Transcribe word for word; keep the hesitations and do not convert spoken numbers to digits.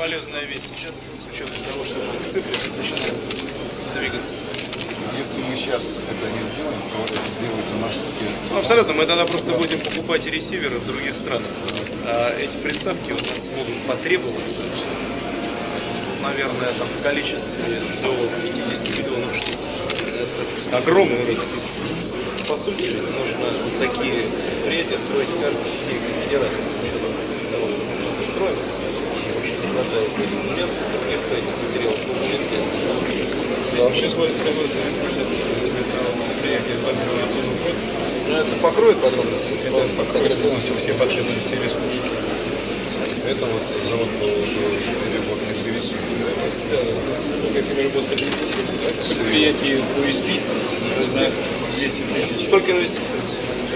полезная вещь сейчас, с учетом того, что цифры начинают двигаться. Если мы сейчас это не сделаем, то это сделают у нас те... Ну, абсолютно, мы тогда просто будем покупать ресиверы в других странах. А эти приставки у нас могут потребоваться, наверное, там, в количестве до пятидесяти миллионов штук. Это огромный рынок. По сути, нужно вот такие предприятия строить в каждой федерации. Строим, и очень не хватает инцидентов, других строительных материалов. Здесь вообще сводит производственные мощности, тебе там предприятие два миллиона год. Ну, это покроет подробности? Это покроет полностью все потребности республики. Это вот завод по переработке древесины. Да, это переработка древесины. Предприятие ю эс пи, знает двести тысяч. Сколько инвестиций?